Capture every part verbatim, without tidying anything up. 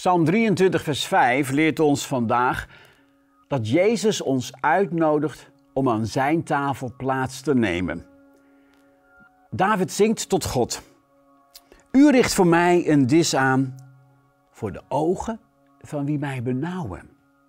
Psalm drieëntwintig vers vijf leert ons vandaag dat Jezus ons uitnodigt om aan zijn tafel plaats te nemen. David zingt tot God: U richt voor mij een dis aan voor de ogen van wie mij benauwen.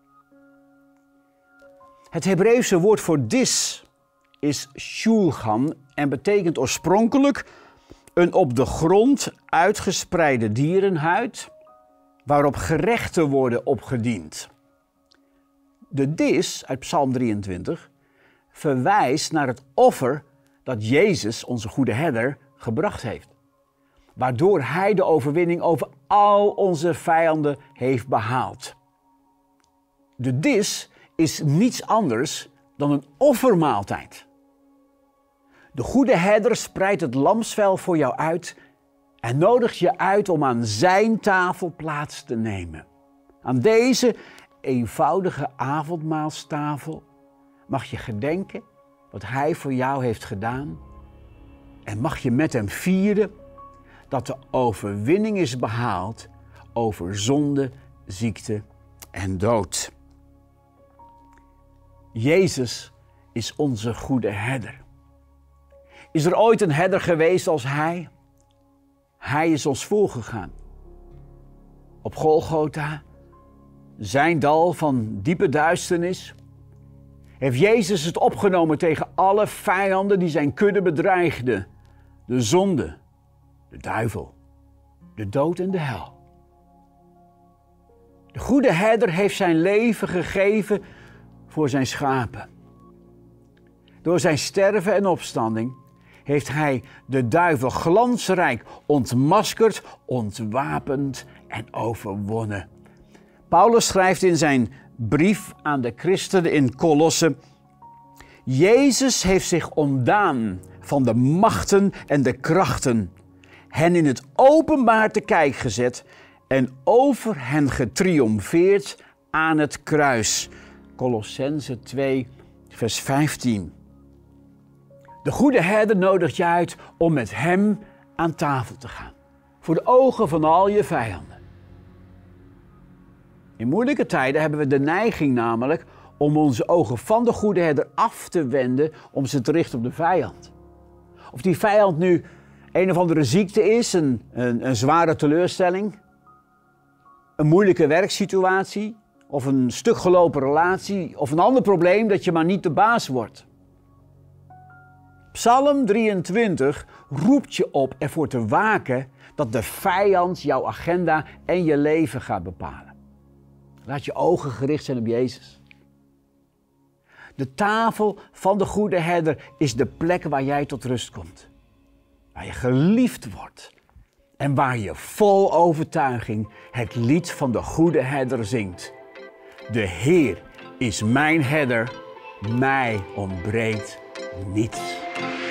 Het Hebreeuwse woord voor dis is shulchan en betekent oorspronkelijk een op de grond uitgespreide dierenhuid waarop gerechten worden opgediend. De dis uit Psalm drieëntwintig verwijst naar het offer dat Jezus, onze goede herder, gebracht heeft, waardoor hij de overwinning over al onze vijanden heeft behaald. De dis is niets anders dan een offermaaltijd. De goede herder spreidt het lamsvel voor jou uit en nodigt je uit om aan zijn tafel plaats te nemen. Aan deze eenvoudige avondmaalstafel mag je gedenken wat hij voor jou heeft gedaan en mag je met hem vieren dat de overwinning is behaald over zonde, ziekte en dood. Jezus is onze goede herder. Is er ooit een herder geweest als hij? Hij is ons voorgegaan. Op Golgotha, zijn dal van diepe duisternis, heeft Jezus het opgenomen tegen alle vijanden die zijn kudde bedreigden. De zonde, de duivel, de dood en de hel. De goede herder heeft zijn leven gegeven voor zijn schapen. Door zijn sterven en opstanding heeft hij de duivel glansrijk ontmaskerd, ontwapend en overwonnen. Paulus schrijft in zijn brief aan de christenen in Kolosse: Jezus heeft zich ontdaan van de machten en de krachten, hen in het openbaar te kijk gezet en over hen getriomfeerd aan het kruis. Kolossenzen twee, vers vijftien. De goede herder nodigt je uit om met hem aan tafel te gaan, voor de ogen van al je vijanden. In moeilijke tijden hebben we de neiging namelijk om onze ogen van de goede herder af te wenden om ze te richten op de vijand. Of die vijand nu een of andere ziekte is, een, een, een zware teleurstelling, een moeilijke werksituatie of een stuk gelopen relatie of een ander probleem dat je maar niet de baas wordt. Psalm drieëntwintig roept je op ervoor te waken dat de vijand jouw agenda en je leven gaat bepalen. Laat je ogen gericht zijn op Jezus. De tafel van de goede herder is de plek waar jij tot rust komt. Waar je geliefd wordt. En waar je vol overtuiging het lied van de goede herder zingt. De Heer is mijn herder, mij ontbreekt niets.